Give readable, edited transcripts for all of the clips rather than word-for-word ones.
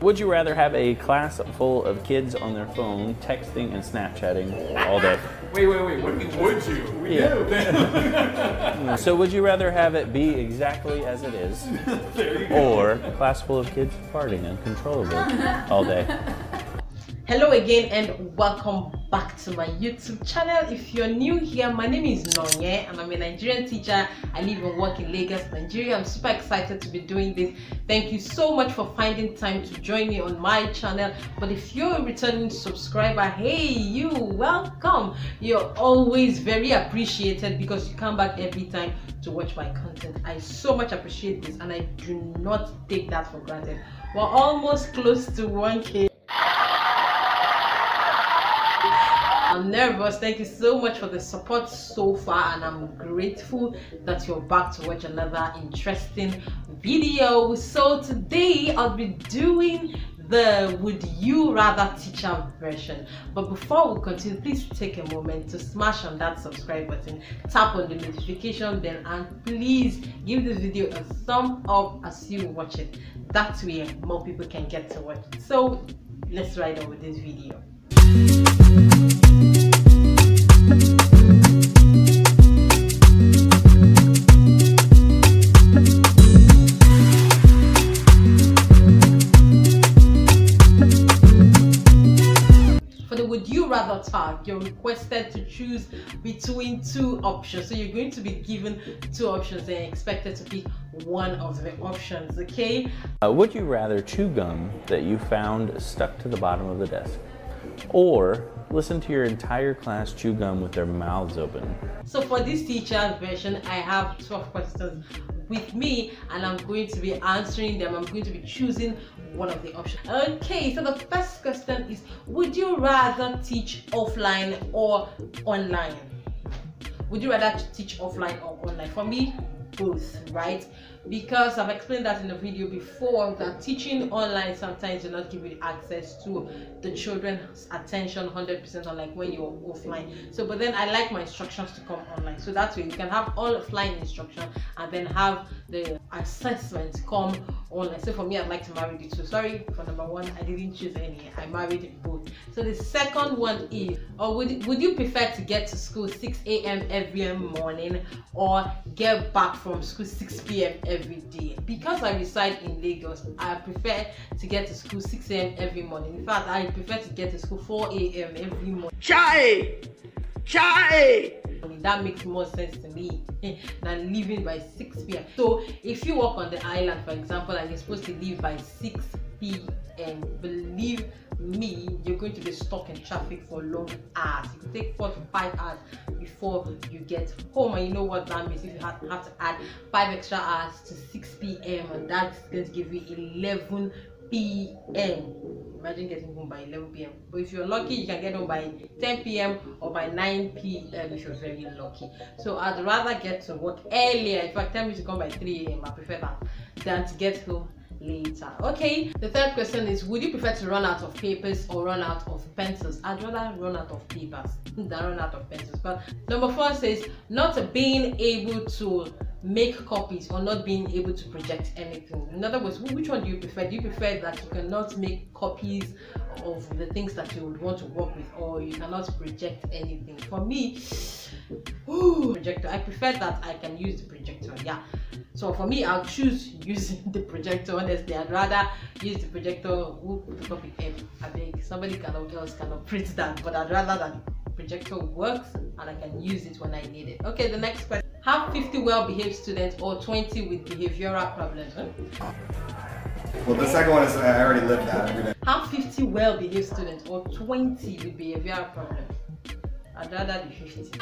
Would you rather have a class full of kids on their phone texting and Snapchatting all day? Wait. What do you mean, would you? We do. So would you rather have it be exactly as it is, There you go. or a class full of kids farting uncontrollably all day? Hello again and welcome back to my YouTube channel. If you're new here, my name is Nonye and I'm a Nigerian teacher. I live and work in Lagos, Nigeria. I'm super excited to be doing this. Thank you so much for finding time to join me on my channel. But if you're a returning subscriber, hey, you, welcome. You're always very appreciated because you come back every time to watch my content. I so much appreciate this and I do not take that for granted. We're almost close to 1K. I'm nervous. Thank you so much for the support so far and I'm grateful that you're back to watch another interesting video. So today I'll be doing the would you rather teacher version, but before we continue, please take a moment to smash on that subscribe button, tap on the notification bell, and please give this video a thumb up as you watch it. That way more people can get to watch it. So let's ride on with this video. For the would you rather tag, you're requested to choose between two options. So you're going to be given two options and expected to pick one of the options, okay? Would you rather chew gum that you found stuck to the bottom of the desk, or listen to your entire class chew gum with their mouths open? So for this teacher version, I have 12 questions with me and I'm going to be answering them. I'm going to be choosing one of the options. Okay, so the first question is, would you rather teach offline or online? Would you rather teach offline or online? For me, both, right? Because I've explained that in the video before that teaching online sometimes will not give you access to the children's attention 100%, unlike when you're offline. So but then I like my instructions to come online, so that way you can have offline instruction and then have the assessment come online. So for me, I'd like to marry the two. Sorry for number one, I didn't choose any, I married both. So the second one is, or would you prefer to get to school 6 a.m. every morning or get back from school 6 p.m. every day? Because I reside in Lagos, I prefer to get to school 6 a.m. every morning. In fact, I prefer to get to school 4 a.m. every morning. Chai! That makes more sense to me than leaving by 6 p.m. So if you work on the island, for example, and you're supposed to leave by 6 p.m., believe me, you're going to be stuck in traffic for long hours. It could take 4 to 5 hours before you get home, and you know what that means. If you have to add 5 extra hours to 6 p.m. and that's going to give you 11 p.m. Imagine getting home by 11 p.m. But if you're lucky, you can get home by 10 p.m. or by 9 p.m. if you're very lucky. So I'd rather get to work earlier. In fact, tell me to come by 3 a.m. I prefer that than to get home later. Okay, the third question is, would you prefer to run out of papers or run out of pencils? I'd rather run out of papers than run out of pencils. But number 4 says, not being able to make copies or not being able to project anything. In other words, which one do you prefer? Do you prefer that you cannot make copies of the things that you would want to work with, or you cannot project anything? For me, projector. I prefer that I can use the projector. Yeah. So for me, I'll choose using the projector. Honestly, I'd rather use the projector. Who put up with M? I beg, somebody else can print that, but I'd rather that projector works and I can use it when I need it. Okay, the next question. Have 50 well-behaved students or 20 with behavioral problems? Well, the second one is, I already lived that every day. Have 50 well-behaved students or 20 with behavioral problems? I'd rather the 50.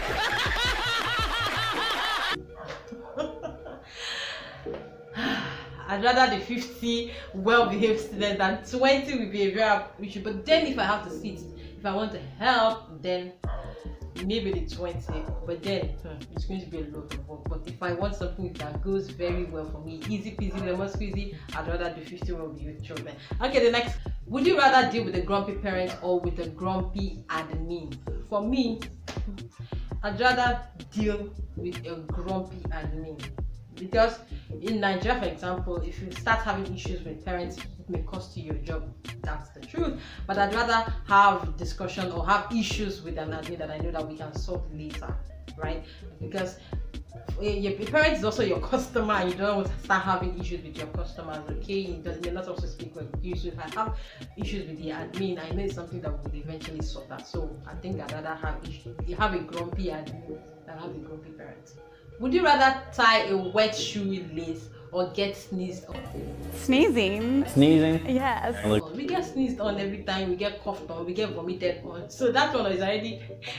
I'd rather the 50 well-behaved students than 20 with behavioral issue. But then if I have to sit, if I want to help, then maybe the 20, but then it's going to be a lot of work. But if I want something that goes very well for me, easy peasy lemon squeezy, I'd rather do 50 well-behaved children. Okay, the next, would you rather deal with a grumpy parent or with a grumpy admin? For me, I'd rather deal with a grumpy admin. Because in Nigeria, for example, if you start having issues with parents, may cost you your job. That's the truth. But I'd rather have discussion or have issues with an admin that I know that we can solve later, right? Because your parent is also your customer, and you don't want to start having issues with your customers. Okay, it does not also speak with you. So if I have issues with the admin, I know it's something that will eventually sort that. So I think I'd rather have issues. You have a grumpy admin than have a grumpy parent. Would you rather tie a wet shoe lace or get sneezed on? Sneezing. Sneezing? Yes. We get sneezed on every time, we get coughed on, we get vomited on. So that one is already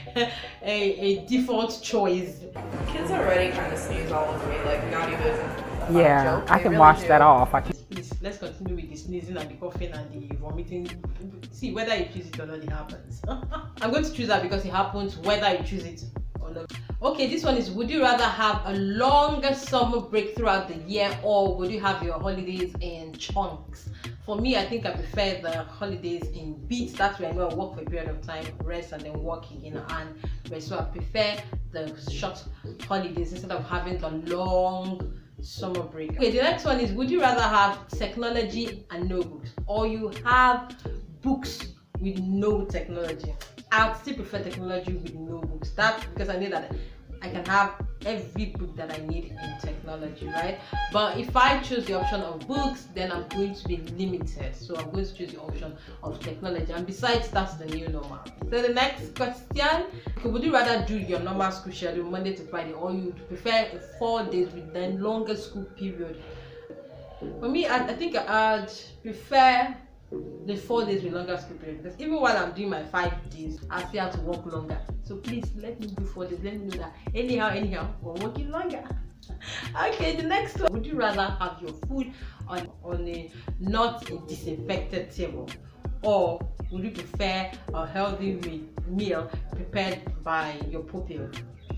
a default choice. Kids already kind of sneeze all over me, like not even. Yeah, joke. I They can really wash do. that off. Please, let's continue with the sneezing and the coughing and the vomiting. See, whether you choose it or not, it happens. I'm going to choose that because it happens whether you choose it or not. Okay, this one is, would you rather have a longer summer break throughout the year, or would you have your holidays in chunks? For me, I think I prefer the holidays in bits. That's where I know I work for a period of time, rest, and then work again and rest. So I prefer the short holidays instead of having the long summer break. Okay, the next one is, would you rather have technology and no books, or you have books with no technology? I would still prefer technology with no books. That's because I know that I can have every book that I need in technology, right? But if I choose the option of books, then I'm going to be limited. So I'm going to choose the option of technology. And besides, that's the new normal. So the next question, okay, would you rather do your normal school schedule Monday to Friday, or you prefer 4 days with the longer school period? For me, I think I'd prefer the 4 days with longer school period, because even while I'm doing my 5 days, I still have to work longer. So please let me do 4 days. Let me know that anyhow we're working longer. Okay, the next one, would you rather have your food on a not a disinfected table, or would you prefer a healthy meal prepared by your pupil?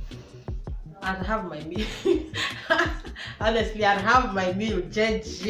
I'd have my meal. Honestly, I'd have my meal as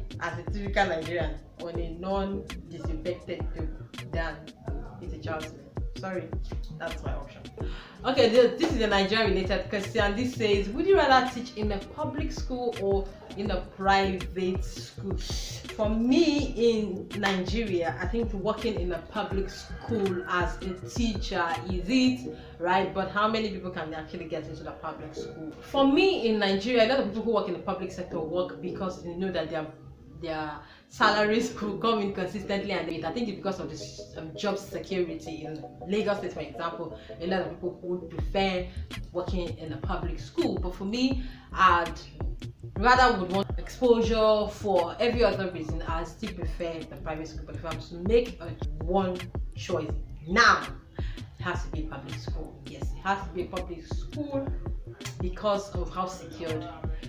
a typical Nigerian on a non-disinfected table than it's a child's meal. Sorry, that's my option. Okay, this is a Nigeria-related question. This says, would you rather teach in a public school or in a private school? For me, in Nigeria, I think working in a public school as a teacher is it, right? But how many people can actually get into the public school? For me, in Nigeria, a lot of people who work in the public sector work because they know that their salaries will come in consistently, and I think it's because of this job security. In Lagos State, for example, a lot of people would prefer working in a public school. But for me, I'd rather would want exposure for every other reason. I still prefer the private school. But if I'm to make one choice now, it has to be a public school. Yes, it has to be a public school because of how secured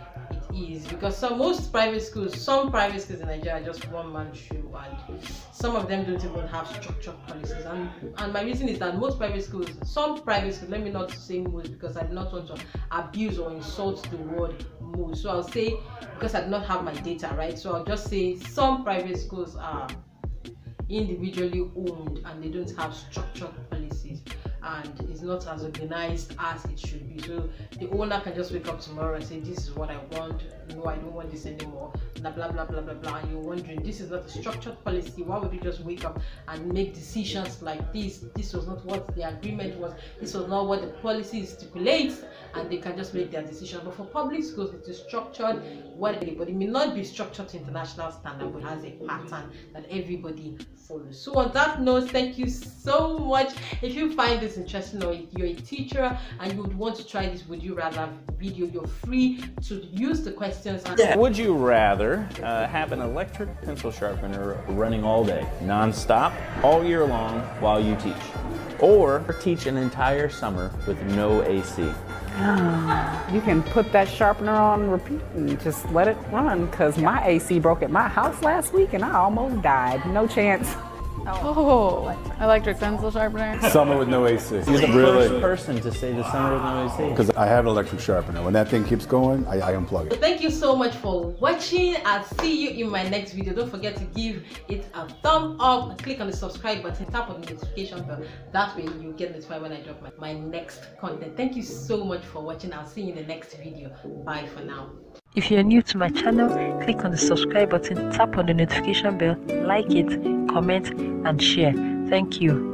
it is. Because some private schools in Nigeria are just one-man show, and some of them don't even have structured policies. And my reason is that some private schools, let me not say most because I do not want to abuse or insult the word most. So I'll say, because I do not have my data, right? So I'll just say some private schools are individually owned and they don't have structured policies, and it's not as organized as it should be. So the owner can just wake up tomorrow and say, this is what I want, no, I don't want this anymore, blah blah blah blah blah blah. And you're wondering, this is not a structured policy. Why would you just wake up and make decisions like this? This was not what the agreement was, this was not what the policy stipulates, and they can just make their decision. But for public schools, it is structured, but it may not be structured to international standard, but has a pattern that everybody follows. So on that note, thank you so much. If you find this interesting, or you're a teacher and you would want to try this would you rather video, you're free to use the questions. Would you rather have an electric pencil sharpener running all day, non-stop, all year long while you teach, or teach an entire summer with no AC? You can put that sharpener on repeat and just let it run, because my AC broke at my house last week and I almost died. No chance. Oh, electric pencil sharpener. Summer with no AC. You're the first person to say the summer with no AC. Because I have an electric sharpener. When that thing keeps going, I unplug it. So thank you so much for watching. I'll see you in my next video. Don't forget to give it a thumb up and click on the subscribe button, tap on the notification bell. That way you get notified when I drop my next content. Thank you so much for watching. I'll see you in the next video. Bye for now. If you're new to my channel, click on the subscribe button, tap on the notification bell, like it, comment, and share. Thank you.